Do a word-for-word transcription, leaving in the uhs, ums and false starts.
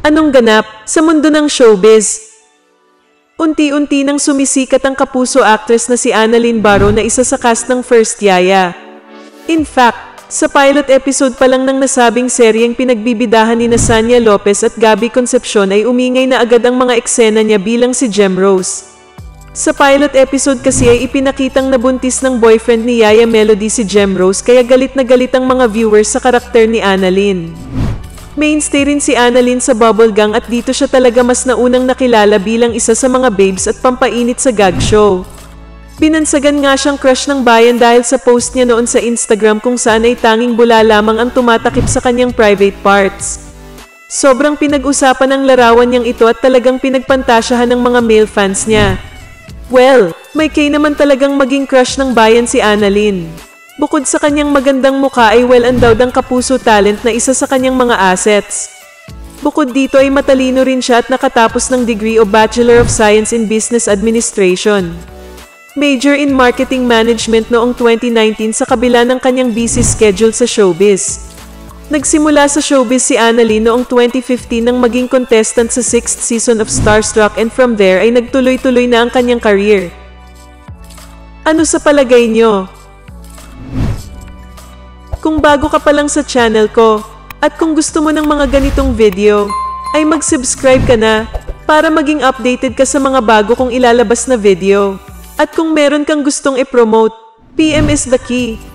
Anong ganap sa mundo ng showbiz? Unti-unti nang sumisikat ang kapuso actress na si Annalyn Barrow na isa sa cast ng First Yaya. In fact, sa pilot episode pa lang ng nasabing seryeng pinagbibidahan ni Sanya Lopez at Gabby Concepcion ay umingay na agad ang mga eksena niya bilang si Gem Rose. Sa pilot episode kasi ay ipinakitang nabuntis ng boyfriend ni Yaya Melody si Gem Rose kaya galit na galit ang mga viewers sa karakter ni Annalyn. Mainstay rin si Annalyn sa Bubble Gang at dito siya talaga mas naunang nakilala bilang isa sa mga babes at pampainit sa gag show. Binansagan nga siyang crush ng bayan dahil sa post niya noon sa Instagram kung saan ay tanging bula lamang ang tumatakip sa kanyang private parts. Sobrang pinag-usapan ng larawan niyang ito at talagang pinagpantasyahan ng mga male fans niya. Well, may kay naman talagang maging crush ng bayan si Annalyn. Bukod sa kanyang magandang mukha ay well-endowed ang kapuso talent na isa sa kanyang mga assets. Bukod dito ay matalino rin siya at nakatapos ng degree o Bachelor of Science in Business Administration. Major in Marketing Management noong twenty nineteen sa kabila ng kanyang busy schedule sa showbiz. Nagsimula sa showbiz si Annalyn noong twenty fifteen nang maging contestant sa sixth season of Starstruck and from there ay nagtuloy-tuloy na ang kanyang career. Ano sa palagay nyo? Kung bago ka pa lang sa channel ko, at kung gusto mo ng mga ganitong video, ay mag-subscribe ka na, para maging updated ka sa mga bago kong ilalabas na video. At kung meron kang gustong i-promote, P M is the key.